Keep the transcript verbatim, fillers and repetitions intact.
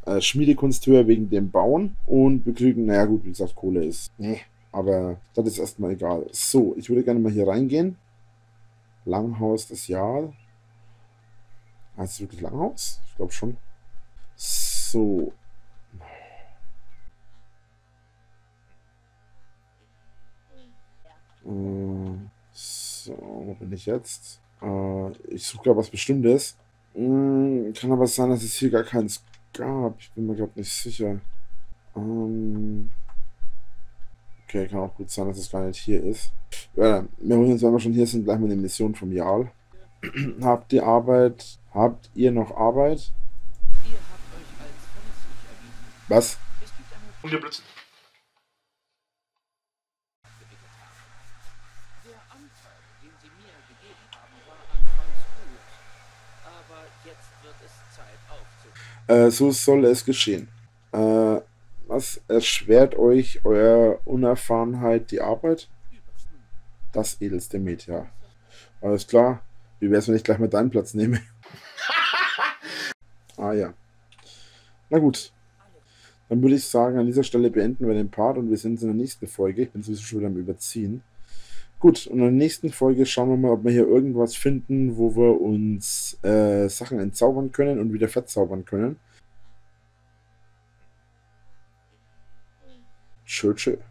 äh, Schmiedekunst höher wegen dem Bauen. Und wir kriegen, naja gut, wie gesagt, Kohle ist. Nee, aber das ist erstmal egal. So, ich würde gerne mal hier reingehen. Langhaus des Jahr. Heißt es wirklich Langhaus? Ich glaube schon. So. Äh, so, wo bin ich jetzt? Äh, ich suche gerade was Bestimmtes. Hm, kann aber sein, dass es hier gar keins gab. Ich bin mir gerade nicht sicher. Ähm, okay, kann auch gut sein, dass es gar nicht hier ist. Ja, wir holen uns, wenn wir schon hier sind, gleich mal eine Mission vom Jarl. Habt ihr Arbeit? Habt ihr noch Arbeit? Ihr habt euch als verlässlich erwiesen. Was? Es gibt eine Und wir blitzen. gewickelt haben. Der Anteil, den sie mir gegeben haben, war anfangs gut. Aber jetzt wird es Zeit aufzuhören. Äh, so soll es geschehen. Äh, was erschwert euch eurer Unerfahrenheit die Arbeit? Das edelste Met, ja. Alles klar. Wie wär's, wenn ich gleich mal deinen Platz nehme? Ah ja. Na gut. Dann würde ich sagen, an dieser Stelle beenden wir den Part und wir sehen uns in der nächsten Folge. Ich bin sowieso schon wieder am Überziehen. Gut, und in der nächsten Folge schauen wir mal, ob wir hier irgendwas finden, wo wir uns äh, Sachen entzaubern können und wieder verzaubern können. Tschö, tschö.